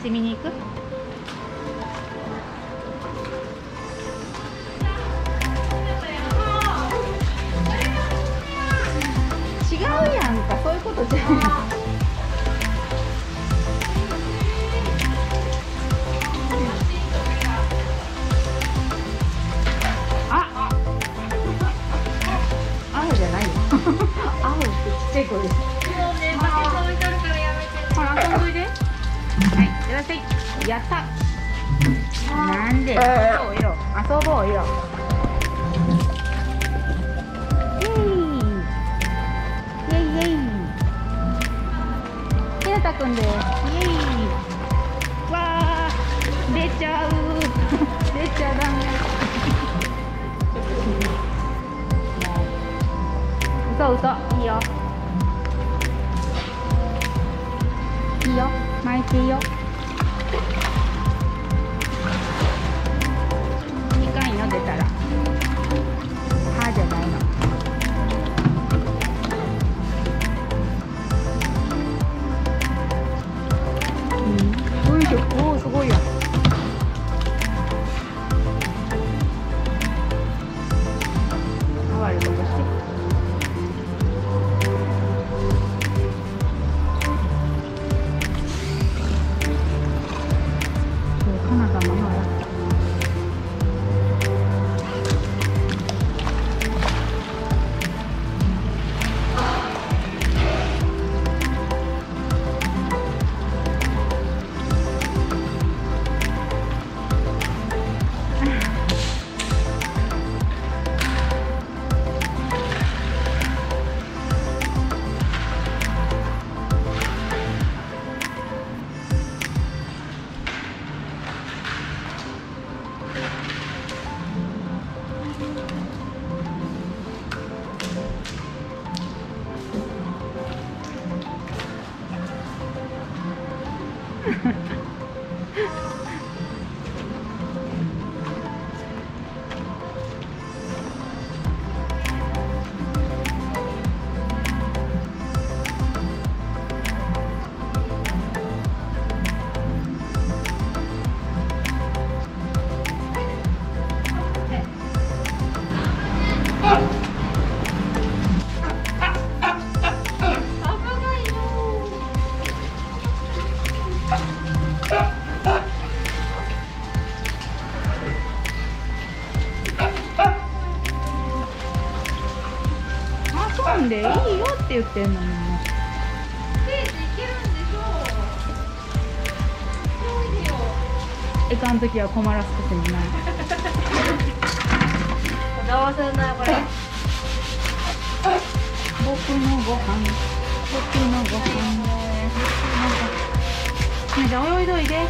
し見に行く？違うやんか、そういうことじゃない。あ、青じゃないよ。青ってちっちゃい子です。ほら、遊んどいで。はい、いらっしゃい。やった。なんで、遊ぼうよ。遊ぼうよ。ひなたくんです。イエイ。わあ、出ちゃう。出ちゃダメ。嘘嘘、いいよ。いいよ、巻いていいよ。いかんよ、出たら。歯じゃないの。おお、すごいよ。触ることして。かなさんもやった。遊んでいいよって言ってんのにね。いかんときは困らすことにない。 どうすんなこれ。 僕のご飯、僕のご飯ね。じゃあ泳いどいで。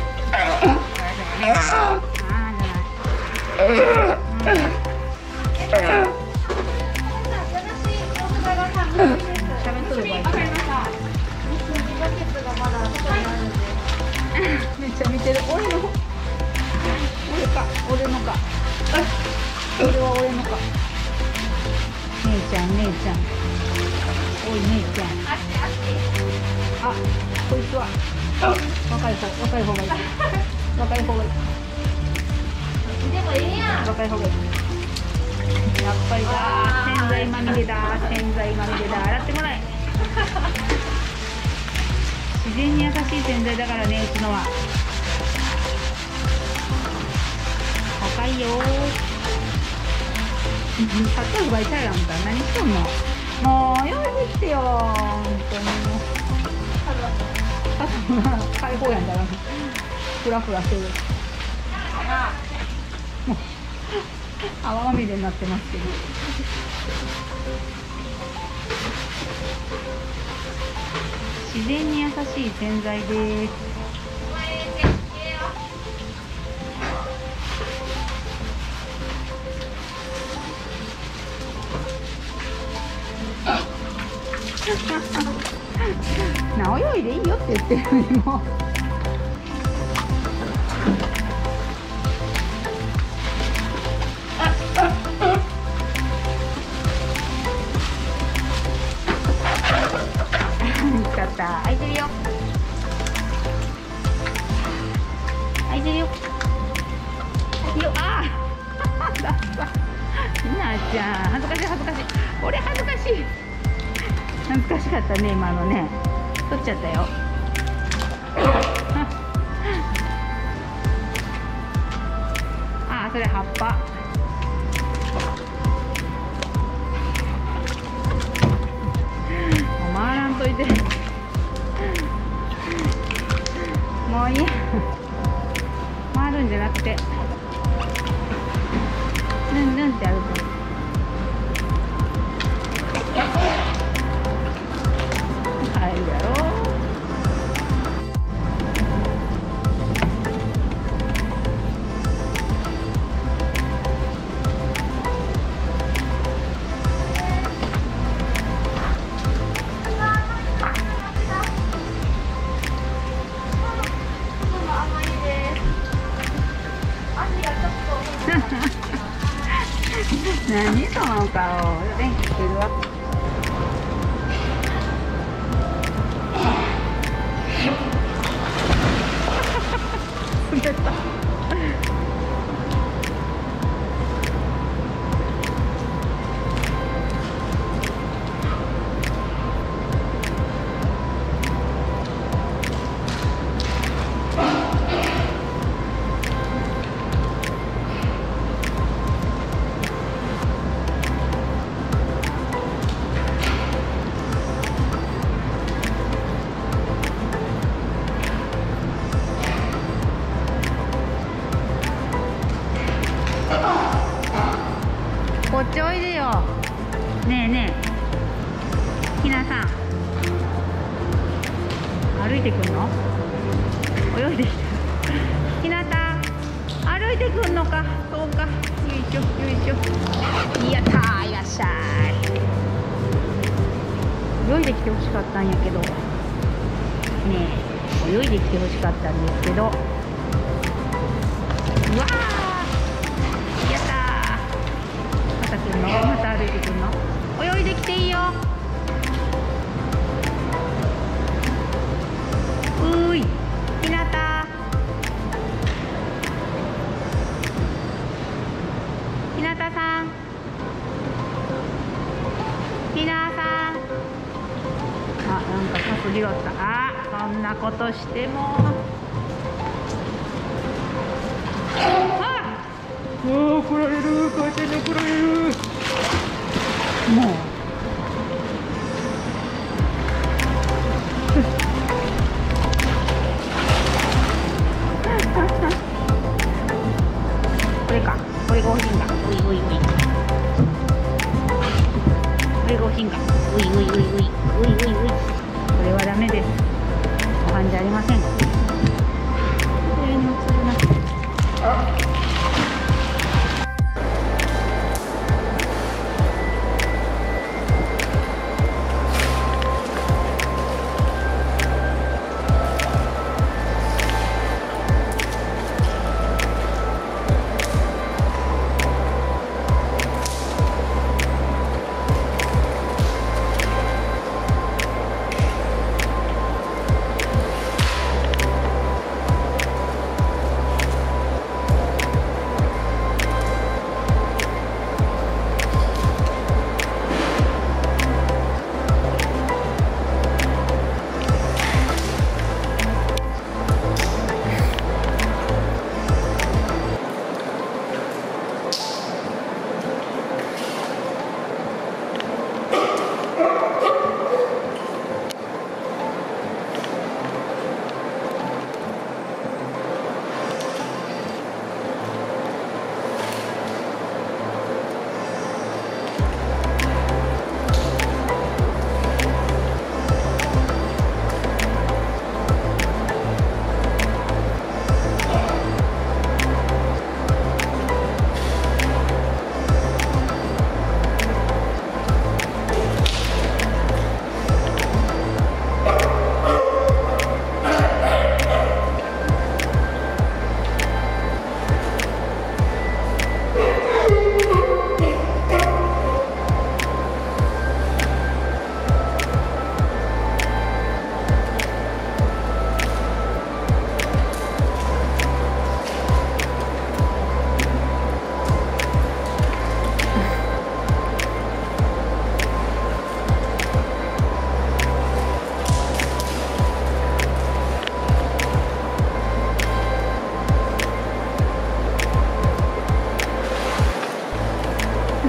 めっちゃ見てる。俺の。俺か、俺のか。俺は俺のか。姉ちゃん、姉ちゃん。おい、姉ちゃん。あ、こいつは。若い方がいい。若い方がいい。 でもいいやん。 若い方がいい。やっぱりだ。洗剤まみれだ。洗剤まみれだ。洗ってもらえ。自然に優しい洗剤だからね、うちのは。高いよー。さっと奪いちゃうよ、あんた。何しとんの。もう、用意してよー。本当にもう。ただ解放やんだら。フラフラしてる。もう、泡まみれになってますけど。自然に優しい洗剤です。な、泳いでいいよって言ってるのにも。見つかった。開いてるよ。 ちゃん恥ずかしい恥ずかしい。俺恥ずかしい。恥ずかしかったね今のね。取っちゃったよ。あ、それ葉っぱ。回らんといて。もういいや。回るんじゃなくてヌンヌンって歩く。はいやろう。何その顔。電気つけるわ。滑った。こっちおいでよ。ねえねえ、ひなさん、歩いてくんの？泳いできてる。ひなた、歩いてくんのか。そうか。よいしょよいしょ。やったー、いらっしゃい。泳いできてほしかったんやけどねえ、泳いできてほしかったんですけど。うわー、やったー。また来るの？また歩いてくるの？泳いできていいよ。うーい、ひなた。ひなたさん。ひなさん。あ、なんかかすりおった。あ、そんなことしても。おお、来られる。母ちゃんに怒られる。もう。これか。これが欲しいんだ。うい、うい、うい。これが欲しいんか。うい、うい、うい、うい。うい、うい、うい。これはダメです。ご飯じゃありません。上に映るな。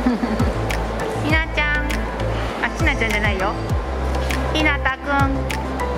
ひなちゃん、あ、ちなちゃんじゃないよ。ひなたくん。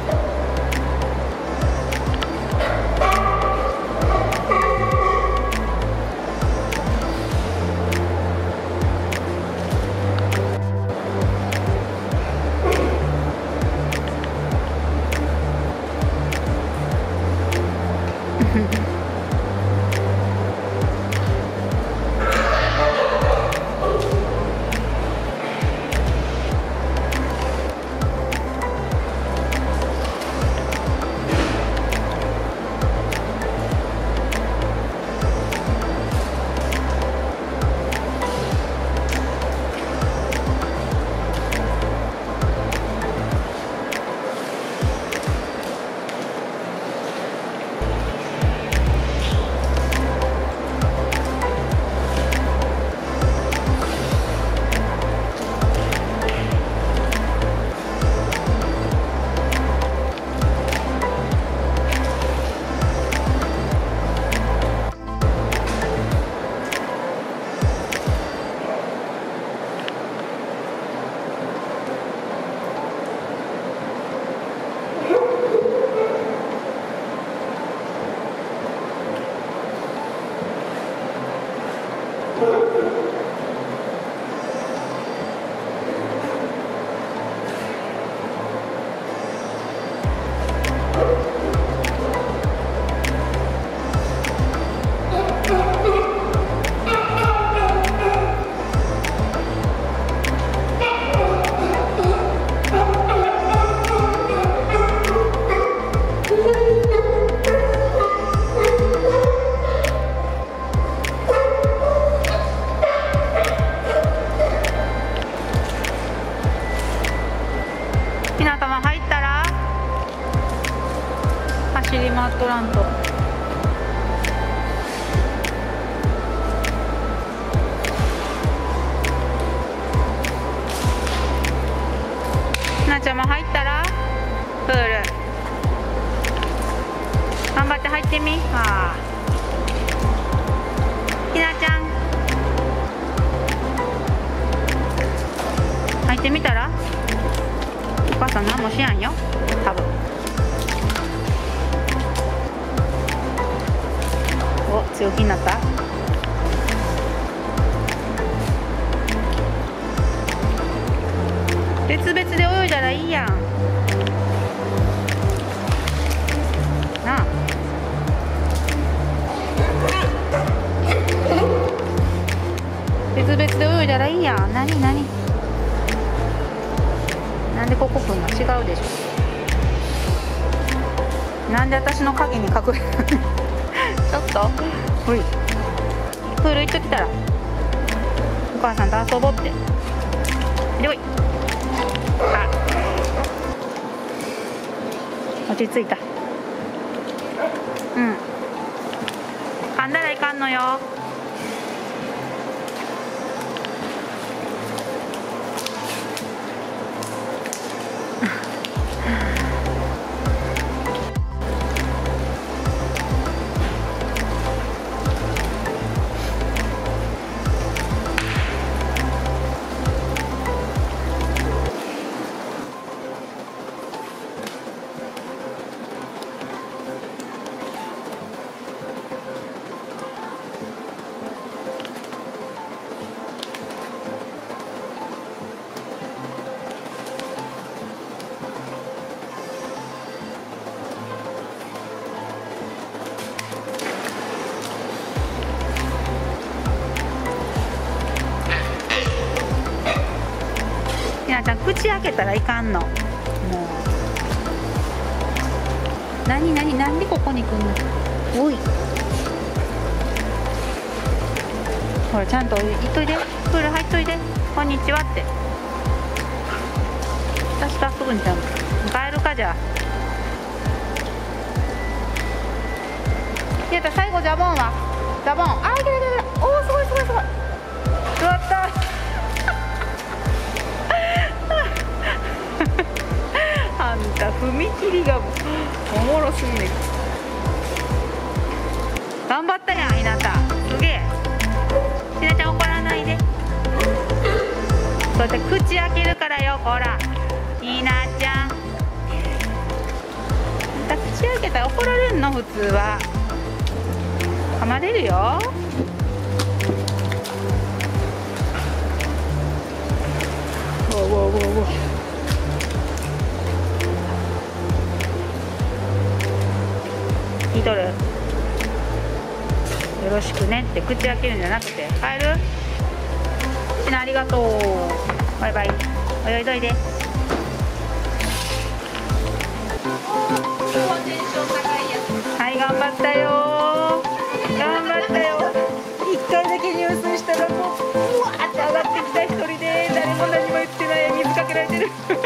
ひなたま入ったら走り回っとらんと。ひなちゃんも入ったらプール頑張って入ってみ。ああ、ひなちゃん入ってみたら。お母さん何もしやんよ、多分。お、強気になった。別々で泳いだらいいやんなあ。別々で泳いだらいいやん。何何、なんでここ来んの。違うでしょ。なんで私の影に隠れるちょっとほい、プール行っときたら。お母さんと遊ぼうって。でおい、あ、落ち着いた。うん、噛んだらいかんのよ。ひなちゃん、口開けたらいかんの。もう何何、なんでここに来んの。おい、ほらちゃんと行っといで、プール入っといで。こんにちはって。私と遊ぶんちゃうの。帰るか。じゃあひなた、最後ジャボンはジャボン。あ、いけるいける。おお、すごいすごいすごい。座ったあんた踏切がおもろすぎる。頑張ったやんひなた、すげえ。ひなちゃん怒らないで。 そうやって口開けるからよ、ほら。いいなちゃん。また口開けたら怒られるの、普通は。噛まれるよ。おおおおお。聞いとる？よろしくねって口開けるんじゃなくて、帰る？しなありがとう。バイバイ。泳いどいで。はい、頑張ったよ。頑張ったよ。一回だけ入水したらもううわーって上がってきた一人で誰も何も言ってない。水かけられてる。